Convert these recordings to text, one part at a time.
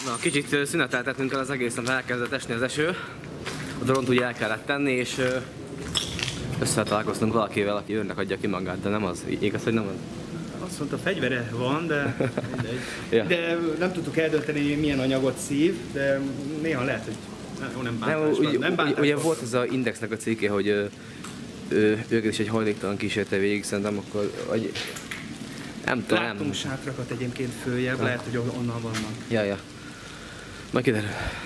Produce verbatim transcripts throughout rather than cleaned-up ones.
Na, kicsit szüneteltetnünk el az egész nap, elkezdett esni az eső. A dront ugye el kellett tenni, és összetalálkoztunk valakivel, aki őrnek adja ki magát, de nem az. Igaz, hogy nem az? Azt mondta, fegyvere van, de ja. De nem tudtuk eldönteni, hogy milyen anyagot szív, de néha lehet, hogy nem, nem bántásban. Nem, nem ugye, ugye volt ez az Indexnek a cikke, hogy ő, ő, ők is egy hajléktalan kísérte végig, szerintem akkor, hogy nem tudom. Láttunk nem. sátrakat egyébként följebb, ja. Lehet, hogy onnan vannak. Ja, ja. Majd kiderül.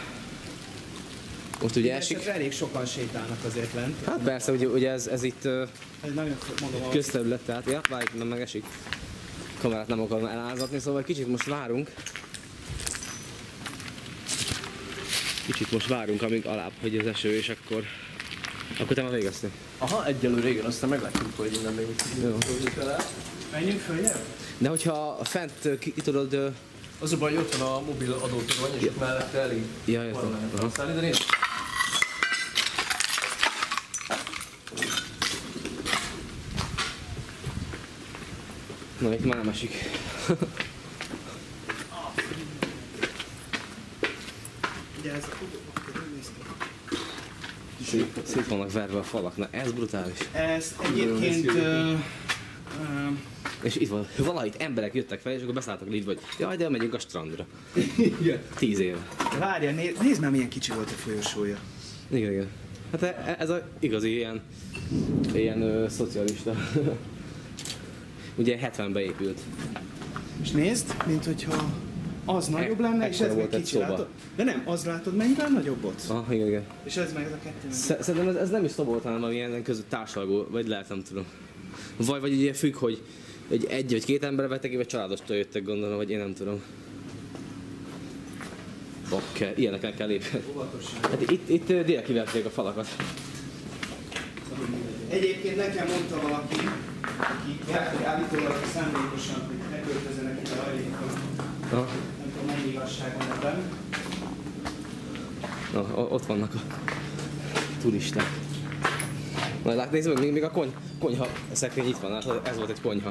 Most ugye esik. Elég sokan sétálnak azért lent. Hát persze, ugye, ugye ez, ez itt uh, mondom, közterület, tehát ja, várjuk, nem megesik. Kamerát nem akarom elázatni, szóval kicsit most várunk. Kicsit most várunk, amíg alább hogy az eső, és akkor... Akkor te már végeztél. Aha, egyelőre igen, aztán meglátjuk, hogy innen még mit tudjuk el. Menjünk följebb? De hogyha fent ki, ki tudod... Az a baj, hogy ott van a mobil adótorony, és ott mellette elég ja, van használni, de nézd. Na, itt már nem esik. Ugye ez a Szép, szép vannak verve a falak, na ez brutális. Ez egyébként... Uh, uh, és itt van, valahit emberek jöttek fel, és akkor beszálltak így, vagy jaj, de megyünk a strandra. Igen. Tíz éve. Várjál, nézd, nézd már milyen kicsi volt a folyosója. Igen, igen. Hát e, ez a igazi ilyen, ilyen ö, szocialista. Ugye hetvenben épült. És nézd, mint hogyha az nagyobb lenne, e, és ez meg kicsi, látod? De nem, az látod mennyivel nagyobb ott? Ah, igen, igen. És ez meg ez a kettő. Szerintem ez, ez nem is szoba volt, hanem ilyen között társalgó, vagy lehet, nem tudom. Vagy, vagy ugye függ, hogy egy, egy vagy két ember vettek ki, vagy családostól jöttek, gondolom, vagy én nem tudom. Oké, okay, ilyeneken kell lépni. Hát itt, itt dél kiverték a falakat. Egyébként nekem mondta valaki, aki állítólag szándékosan, hogy ne költözzenek ide a hajléktalan. Nem tudom, mennyi igazság van ebben. Na, ott vannak a turisták. Na, lát, nézd meg, még, még a kony, konyha szekrény itt van, látod, ez volt egy konyha.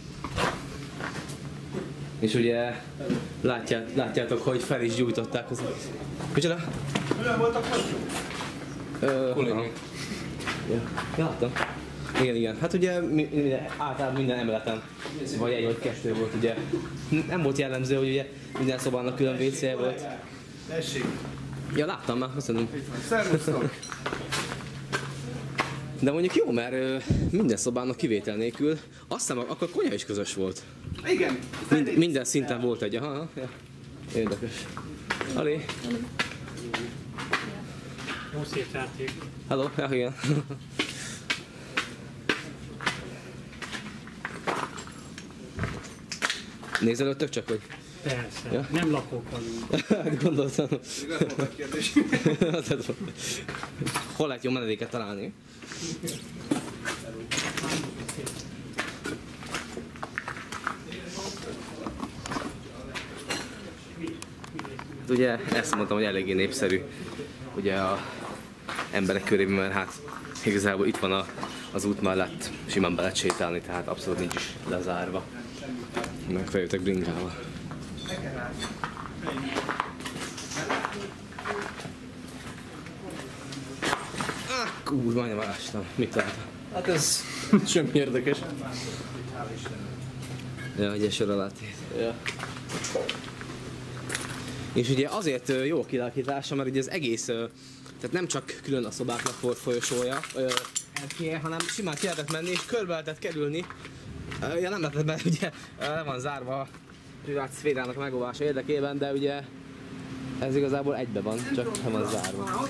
És ugye látját, látjátok, hogy fel is gyújtották az... Micsoda? Milyen volt a konyha? Kollégák. Ja, láttam. Igen, igen. Hát ugye mi, mi, általában minden emeleten, vagy egy vagy kettő volt ugye. Nem volt jellemző, hogy ugye minden szobának külön vé cé volt. Tessék. Ja, láttam már, köszönöm. Szervusztok! De mondjuk jó, mert ö, minden szobának kivétel nélkül, azt hiszem, akkor a konyha is közös volt. Igen. Mind, minden szinten volt egy, aha, ja. Érdekes. Ali. Jó szétverték. Hello, ja, igen. Nézelődtök csak, hogy? Persze, Ja? nem lakók vagyunk. Gondoltam. Igaz volt a kérdés. Hol lehet jó menedéket találni? Hát ugye ezt mondtam, hogy eléggé népszerű ugye a emberek körében, mert hát igazából itt van a, az út mellett, simán be lehet sétálni, tehát abszolút nincs is lezárva. Meg feljöttek bringával. Kúr, majdnem ástam. Mit láttam? Hát ez semmi érdekes. Ja, ugye sor alá tét. Ja. És ugye azért jó a kilakítása, mert ugye az egész, tehát nem csak külön a szobáknak folyosója, erkélye, hanem simán ki lehetett menni és körbe lehetett kerülni. Ja, nem lehetett, mert ugye le van zárva a privát szférának megóvása érdekében, de ugye ez igazából egybe van, csak nem van zárva.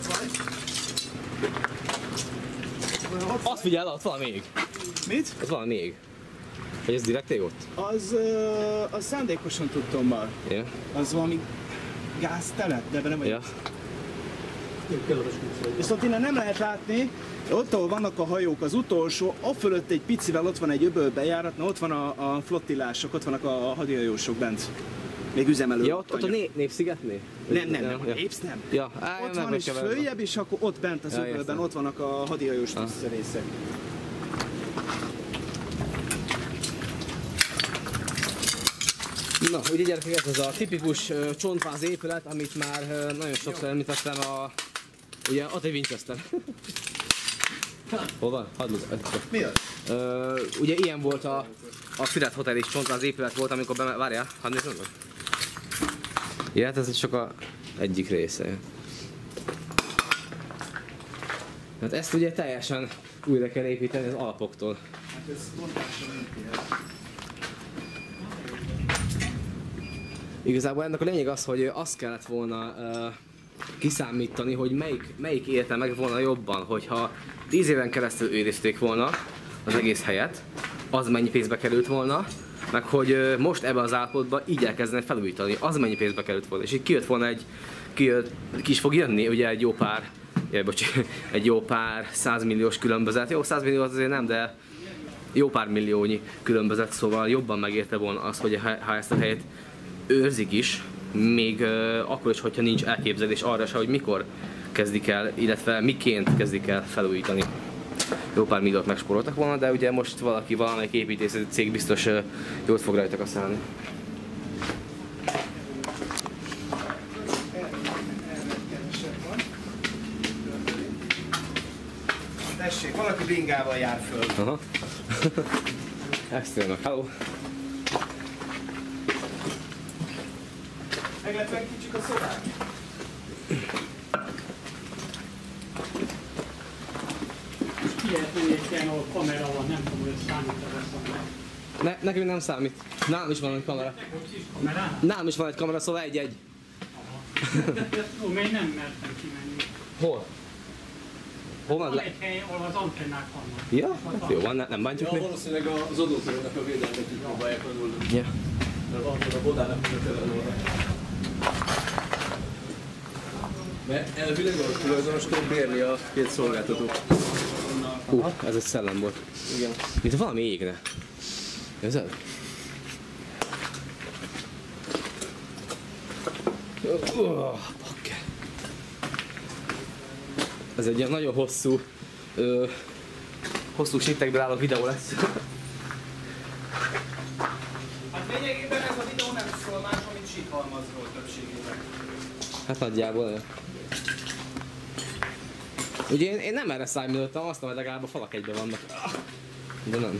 Azt figyel, ott van még. Mit? Ott van még. Vagy ez direkt ég ott? Az, uh, az szándékosan tudtam már. Ja. Az valami gáztelet, de nem vagy. Ja. Viszont innen nem lehet látni, ott, ahol vannak a hajók, az utolsó, a fölött egy picivel ott van egy öbölbejárat, na ott van a, a flottillások, ott vannak a hadihajósok bent. Még üzemelő. Ja, ott, ott a né Népszigetnél? Nem, nem, nem, a ja. Népsz nem. Ja, á, ott nem van és följebb, és akkor ott bent az ja, öbölben, értem. ott vannak a hadihajós ah. tisztszerészek. Na, ugye gyerekek, ez az a tipikus uh, csontváz épület, amit már uh, nagyon sokszor említettem, a ugye Atari Winchester. Hol van? Hadd mutatjuk. Mi az? Uh, ugye ilyen volt a, a Füred Hotel is csontváz épület volt, amikor be... Várjál, hadd nézzem meg. Ja, hát ez csak a egyik része. Hát ezt ugye teljesen újra kell építeni az alapoktól. Hát ez pontosan épület. Igazából ennek a lényeg az, hogy azt kellett volna uh, kiszámítani, hogy melyik, melyik élte meg volna jobban, hogyha tíz éven keresztül őrizték volna az egész helyet, az mennyi pénzbe került volna, meg hogy uh, most ebben az állapotban így elkezdenek felújítani, az mennyi pénzbe került volna. És így kijött volna egy, kijött, ki is fog jönni ugye egy jó pár, jaj, bocs, egy jó pár százmilliós különbözet. Jó, száz millió azért nem, de jó pár milliónyi különbözet, szóval jobban megérte volna az, hogy ha ezt a helyet őrzik is, még uh, akkor is, hogyha nincs elképzelés arra se, hogy mikor kezdik el, illetve miként kezdik el felújítani. Jó pár milliót megspóroltak volna, de ugye most valaki, valamelyik építészeti cég biztos uh, jót fog rajta kaszálni. Tessék, valaki bringával jár föl. Aha. Ezt jönnek. Hello. Meglepően kicsik a szobák. Ki lehet menni egy ilyen, ahol kamera van, nem tudom, hogy ez számít-e Ne, nekünk nem számít. Nálam is van egy kamera. is kamerán? Nálam is van egy kamera, szóval egy-egy. Jó, még nem mertem kimenni. Hol? Hol van? Van Le... egy hely, ahol az antennák vannak. Ja? Hát jó van, ne, nem bántjuk Ja, még. valószínűleg az adótörőnek a védelmet így próbálják megoldani. Ja. Mert van a bodának a telefonban. Mert elvileg a tulajdonostól bérli a két szolgáltató. Hú, ez egy szellem volt. Igen. Mint valami égne. Érzed? Oh, bakker. Ez egy ilyen nagyon hosszú, ö, hosszú sittekből álló videó lesz. Hát lényegében ez a videó nem szól másról, mint síkhalmazról többségében. Hát nagyjából. Ja. Ugye én, én nem erre számítottam, azt hogy legalább a falak egyben vannak. De nem.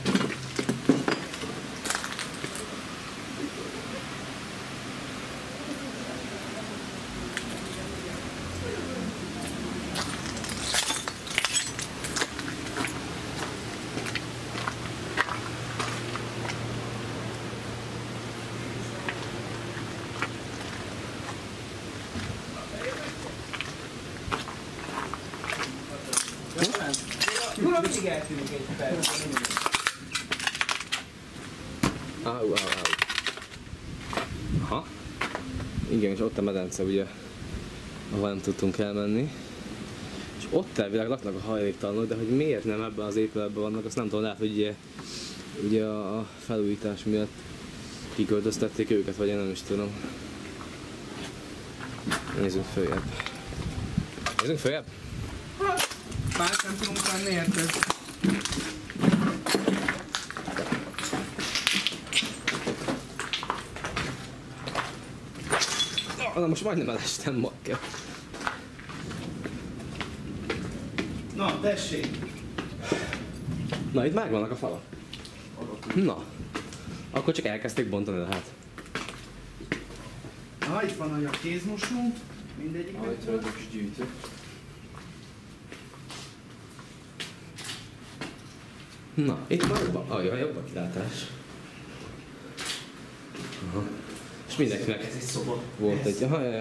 Uram, mindig eltűnik egy perc. Au, au, au. Aha. Igen, és ott a medence, ugye, ahol nem tudtunk elmenni. És ott elvileg laknak a hajléktalanok, de hogy miért nem ebben az épületben vannak, azt nem tudom, lehet, hogy ugye, ugye a felújítás miatt kiköltöztették őket, vagy én nem is tudom. Nézzünk följebb. Nézzünk följebb? Más nem tudunk venni, érted? Na most majdnem elestem, bakker. Na, tessék! Na, itt megvannak a falak. Na. Akkor csak elkezdték bontani lehet. Na, itt van a kézmosó, mindegyik. Ajtőrök is gyűjtő. Na, itt már jobban, ah, jaj, jobb a kilátás. Aha. És mindenkinek Ez egy szoba. volt egy, aha, jaj, jaj.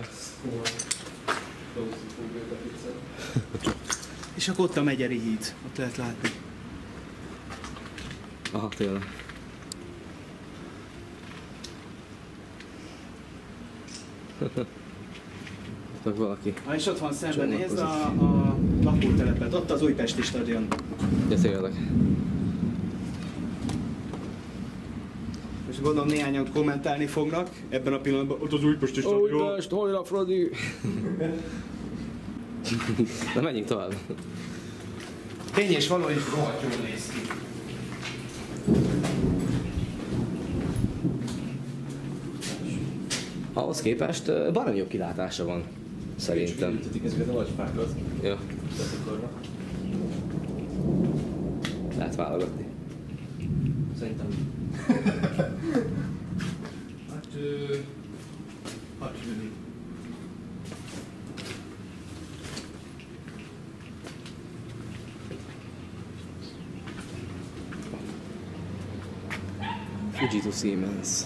És akkor ott a Megyeri híd, ott lehet látni. Aha, tényleg. Ott meg valaki. Ha és ott van szemben, nézd a, a lakótelepet, ott az Újpesti stadion. Ja, tényleg. És gondolom néhányan kommentálni fognak ebben a pillanatban, ott az Újpesti stadion. Újpest, hajrá Fradi! Na menjünk tovább. Tény és való, hogy rohadt jól néz ki. ahhoz képest ö, baromi jó kilátása van. Szerintem. Ültetik ezeket a nagy fákat. Ja, Letakarva. lehet válogatni. Szerintem. Hát... Ö... Hát jönni. Fujitsu Siemens.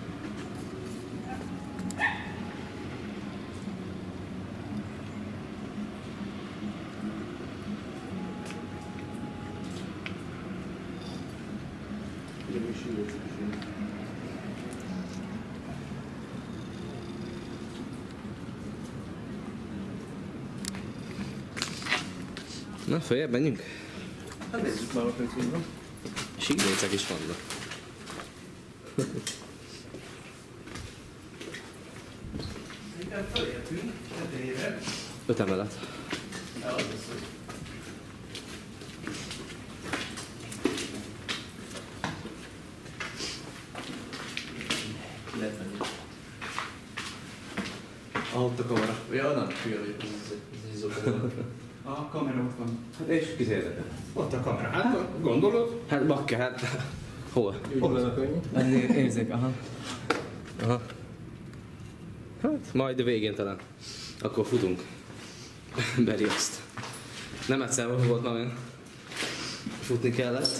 Na, följebb menjünk. Hát nézzük már a könyvben. Síklécek is vannak. Szerintem fölértünk, tetejére. Öt emelet. De az lesz, hogy Ki lehet menni. Ah, ott a kamera. Ja, nem, hülye vagyok, ez egy- ez egy izokamera. a kamera ott van. Hát és kit érdekel? Ott a kamera. Hát gondolod? Hát bakker, hát hol? Úgy lenne könnyű. Érzék, aha. Aha. Hát majd a végén talán. Akkor futunk. Beri azt. Nem egyszer volt már olyan. Futni kellett.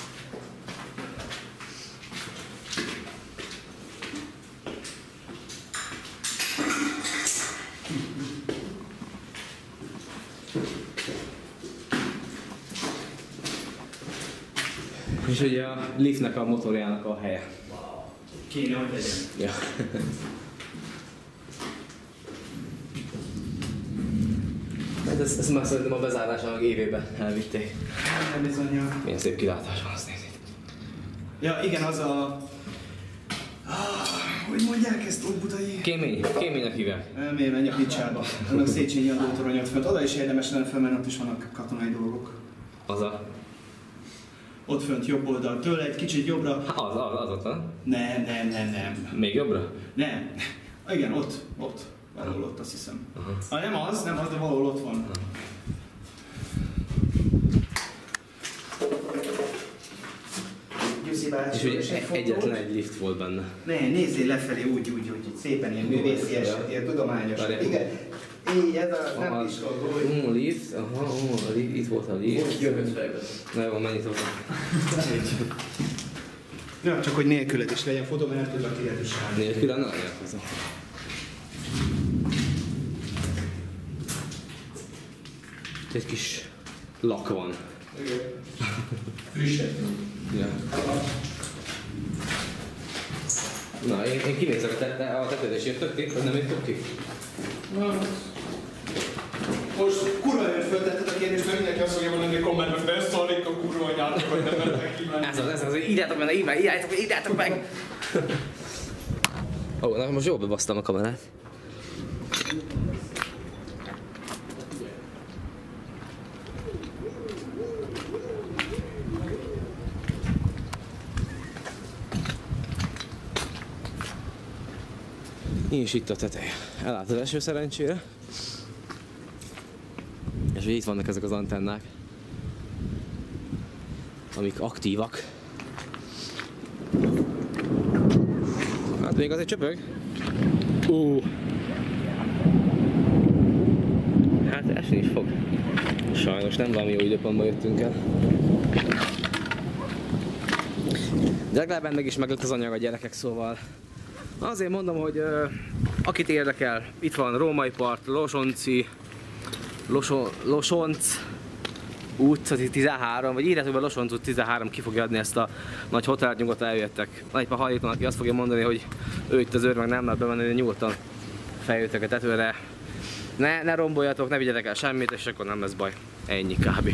És ugye a liftnek a motorjának a helye. Kéne, hogy legyen. Ja. Hát ezt, ezt már szerintem a bezárásának évében elvitték. Nem bizony. Milyen szép kilátás van, azt nézzétek. Ja, igen, az a... Ah, hogy mondják ezt, Óbudai? Kémény, kéménynek hívják. Miért menj a picsába? Annak Széchenyi adótoronyot fönt. Oda is érdemes lenne fölmenni, ott is vannak katonai dolgok. Az a... Ott fönt jobb oldal, tőle egy kicsit jobbra. Az, az, az ott van. Nem, nem, nem, nem. Még jobbra? Nem. Ah, igen, ott, ott. Valahol ott, azt hiszem. Aha. Ah, nem az, nem az, de valahol ott van. Gyuszi bácsi, És ugye és egy fotó. egyetlen egy lift volt benne. Ne, nézzél lefelé úgy, úgy, úgy, szépen ilyen művészi eset, ilyen tudományos. Várjál. Igen. Így, ez a nem Aha, kis dolgó, hogy... Hú, lift, aha, hú, a lift, itt volt a lift. Jövök fejbe. Na jó, mennyit volt? Ja, csak hogy nélküled is legyen fotó, mert nem tudlak ilyet is állni. Nélkül nem elhozom. Egy kis lak van. Frissebb. Ja. Na, én, én kinézek a, tete, a tetőzés, jöttök ki? Vagy nem jöttök ki? Most kurva jön föltetted a kérdést, mert mindenki azt fogja mondani, hogy kommentben beszólik a kurva anyátok, hogy nem mentek ki menni. Ez az, ez az, írjátok meg, írjátok meg, írjátok meg, írjátok meg! Ó, oh, na most jól bebasztam a kamerát. Nincs itt a teteje. Elállt az eső szerencsére. És itt vannak ezek az antennák, amik aktívak. Hát még azért csöpög. Ú. Hát esni is fog. Sajnos nem valami jó időpontban jöttünk el. De legalább ennek is meg lett az anyag a gyerekek, szóval azért mondom, hogy uh, akit érdekel, itt van Római part, Losonci, Loso, Losonc utca tizenhárom, vagy írjátok be Losonc utca tizenhárom, ki fogja adni ezt a nagy hotelt, nyugodtan eljöttek. Van egy pár hajléktalan, aki azt fogja mondani, hogy ő itt az őr, meg nem lehet bemenni, de nyugodtan feljöttek a tetőre. Ne, ne romboljatok, ne vigyetek el semmit, és akkor nem lesz baj. Ennyi kb.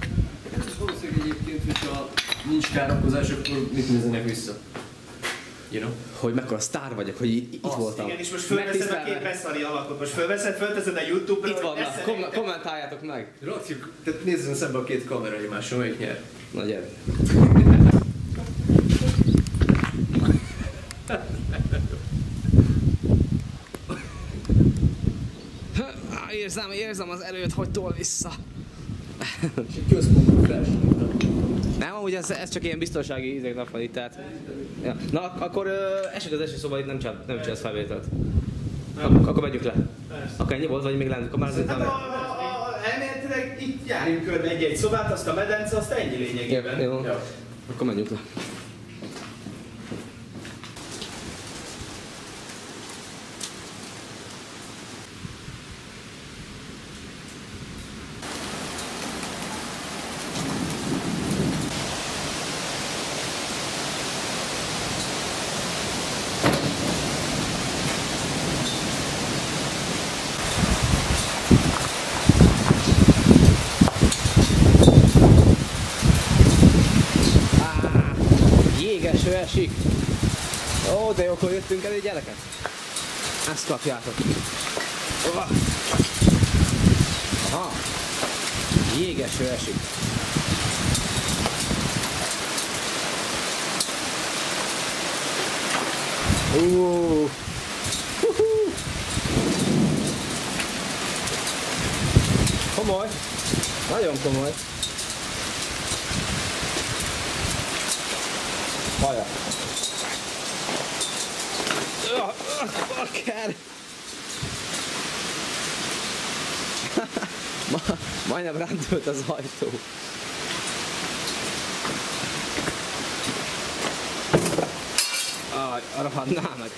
Valószínűleg egyébként, hogyha nincs károkozás, akkor mit nézzenek vissza? You know? hogy mekkora sztár vagyok, hogy itt, itt voltam. Igen, és most fölveszed a két beszari alakot, most fölveszed, fölteszed a YouTube-ra, Itt hogy vannak, ezt Kom szerintem- kommentáljátok meg. Rakjuk, tehát nézzünk szembe a két kamera egymáson, melyik nyer. Na gyere. Á, érzem, érzem az erőt, hogy tol vissza. És egy központú flash. Nem, amúgy ez, ez csak ilyen biztonsági izéknak van itt, tehát... Ja. Na, ak akkor ö, esik az eső, szóval itt nem csinál, nem csinálsz felvételt. Ak akkor megyünk le. Akkor ennyi volt, vagy még lenne? Akkor már azért Hát nem... a, a, a, elméletileg itt járjunk körbe egy-egy szobát, azt a medence, azt ennyi lényegében. Jó, jó. Ja. Akkor menjünk le. Jégeső esik. Ó, de jókor jöttünk elő, gyerekek. Ezt kapjátok. Aha. Jégeső esik. Uh. Huhu. Komoly. Nagyon komoly. Haja. Bakker! Ma, majdnem rándult az ajtó. Aj, arra hadnál meg.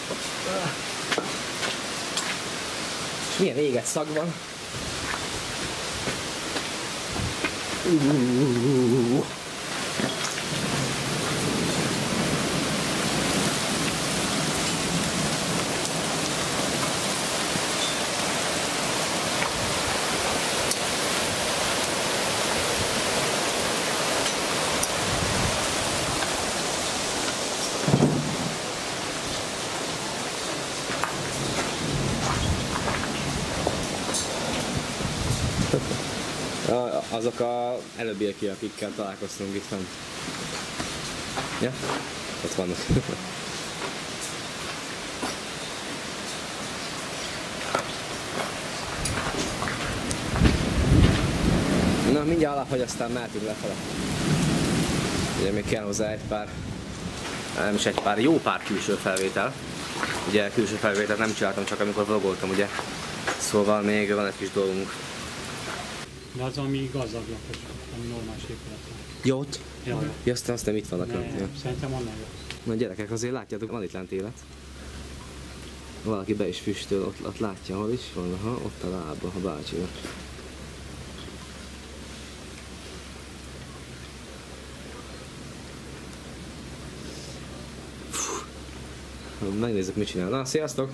És milyen éget szag van. Uh. Azok a előbbiek, akikkel találkoztunk itt fent. Ja? Ott vannak. Na, mindjárt alap, hogy aztán mehetünk lefele. Ugye még kell hozzá egy pár, nem is egy pár, jó pár külső felvétel. Ugye külső felvételt nem csináltam, csak amikor vlogoltam, ugye. Szóval még van egy kis dolgunk. De az, ami gazdag lakos, ami normális épület. Jót? Ja, ja. Ja, aztán aztán itt vannak. Ne, lent, ja. szerintem onnan jó. Na gyerekek, azért látjátok, van itt lent élet. Valaki be is füstöl, ott, ott látja, hol is van, aha, ott a lába, a bácsinak. Megnézzük, mit csinál. Na, sziasztok!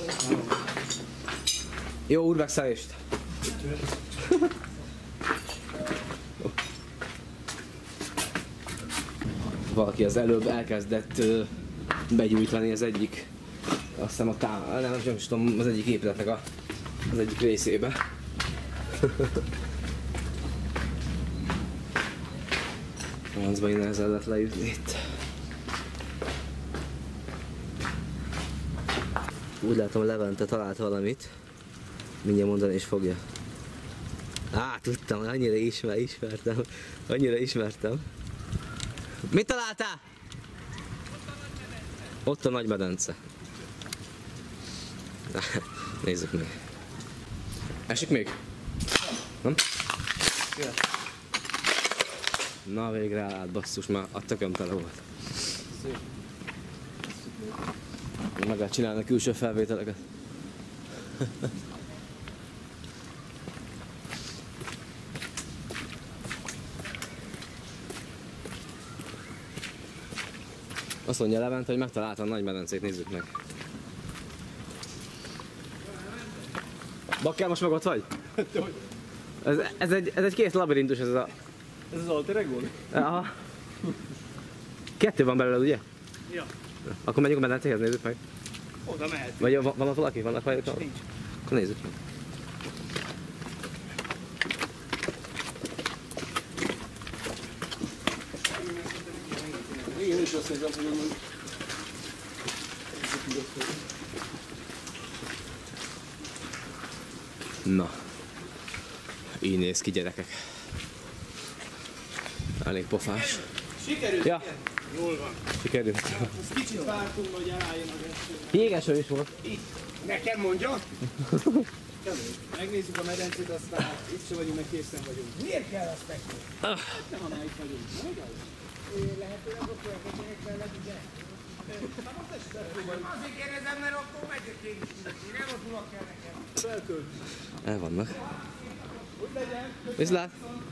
Jó urbexelést! Valaki az előbb elkezdett uh, begyújtani az egyik, azt hiszem a tám, nem, nem, nem is tudom, az egyik épületnek a, az egyik részébe. Francba innen ezzel lehet leütni itt. Úgy látom, Levente talált valamit. Mindjárt mondani is fogja. Á, tudtam, annyira ismer, ismertem. Annyira ismertem. Mit találtál? Ott a nagy medence. Nézzük meg. Esik még? Nem? Na végre elállt, basszus, már a tököm tele volt. Meg lehet csinálni a külső felvételeket. Azt mondja Levente, hogy megtalálta a nagy medencét, nézzük meg. Bakker, most meg ott vagy? Ez, ez, egy, ez egy két labirintus, ez a... Ez az alter ego? Aha. Kettő van belőle, ugye? Ja. Akkor menjünk a medencéhez, nézzük meg. Oda mehet. Vagy van, van ott valaki? Vannak hajók? Nincs. Akkor nézzük meg. Igen, is azt mondtam, hogy Na. Így néz ki, gyerekek. Elég pofás. Sikerült? Ja. Igen? Jól van. Sikerült. Most kicsit vártunk, hogy elálljon az eső. Jégeső is volt. Nekem mondja? Megnézzük a medencét, aztán itt se vagyunk, meg készen vagyunk. Miért kell azt nekni? Ah. Nem, ha már itt vagyunk. Na, igaz? Lehetőleg ott olyan kötények mellett, ugye? Azért kérdezem, mert akkor megyek én is. Nem ott ulak kell nekem. Felkölt. El vannak. Úgy legyen. Viszlát.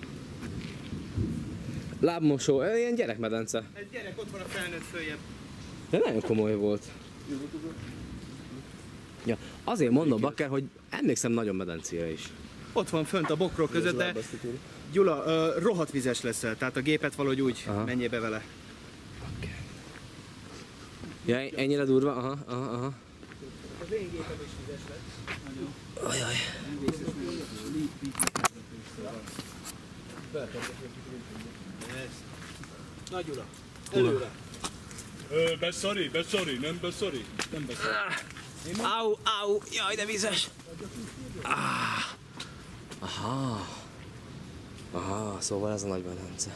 Lábmosó, ez ilyen gyerekmedence. Egy gyerek, ott van a felnőtt följebb. De nagyon komoly volt. Ja, azért mondom, Bakker, hogy emlékszem nagyon medencére is. Ott van fönt a bokrok között, de Gyula, uh, rohadt vizes leszel, tehát a gépet valahogy úgy Aha. menjél be vele. Ja, ennyire durva? Aha, aha, aha. Az én gépem is vizes lett. Ajaj. Na Gyula, előre. Ö, beszari, beszari, nem beszari, nem beszari. Au, au, jaj, de vízes. Ah. Aha. Aha, szóval ez a nagy medence.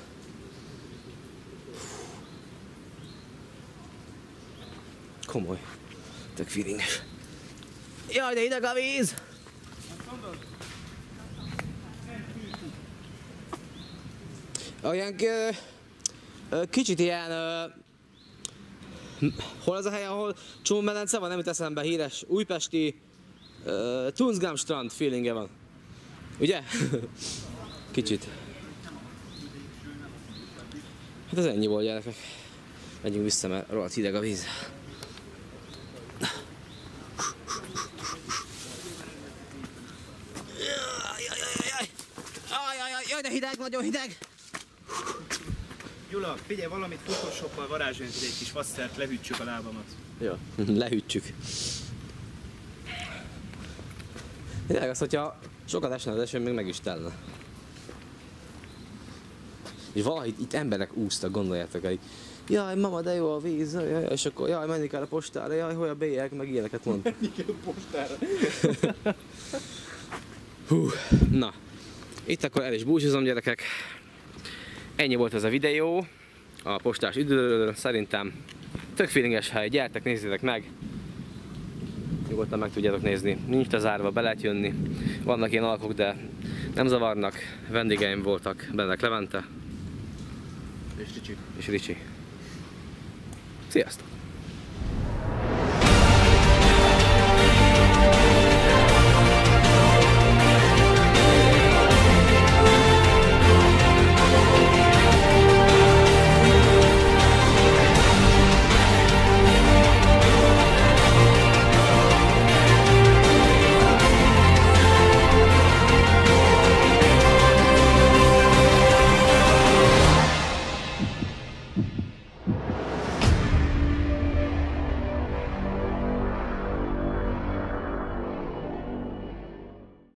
Komoly. Tök feelinges. Jaj, de hideg a víz! Olyan k- ö, kicsit ilyen... Ö, hol az a hely, ahol csomó medence van? Nem jut eszembe, híres újpesti uh, Tunzgám strand feelingje van. Ugye? Kicsit. Hát ez ennyi volt, gyerekek. Menjünk vissza, mert rohadt hideg a víz. Jaj, de hideg, nagyon hideg! Gyula, figyelj, valamit Photoshoppal varázsoljunk ide egy kis faszert, lehűtsük a lábamat. Jó, lehűtjük. Tényleg az, hogyha sokat esne az eső, még meg is telne. És valahogy itt emberek úsztak, gondoljátok el. Jaj, mama, de jó a víz, jaj, jaj, és akkor jaj, menni kell a postára, jaj, hogy a bélyek, meg ilyeneket mond. Menni kell a postára. Hú, na. Itt akkor el is búcsúzom, gyerekek. Ennyi volt ez a videó a postás időről, szerintem tök feelinges hely, gyertek, nézzétek meg. Nyugodtan meg tudjátok nézni, nincs zárva, be lehet jönni. Vannak ilyen alakok, de nem zavarnak. Vendégeim voltak, Benedek Levente És Ricsi. és Ricsi. Sziasztok!